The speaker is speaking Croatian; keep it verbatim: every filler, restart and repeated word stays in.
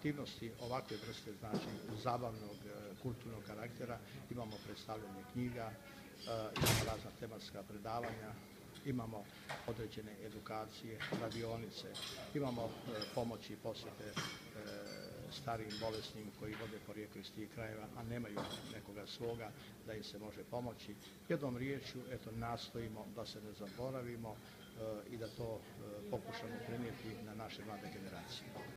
aktivnosti ovakve vrste, znači zabavnog, kulturnog karaktera. Imamo predstavljanje knjiga, imamo razna tematska predavanja, imamo određene edukacije, radionice, imamo pomoći i posjete starijim bolesnim koji vode porijeklo iz tih krajeva, a nemaju nekoga svoga da im se može pomoći. Jednom riječju, eto, nastojimo da se ne zaboravimo i da to pokušamo prenijeti na naše mlade generacije.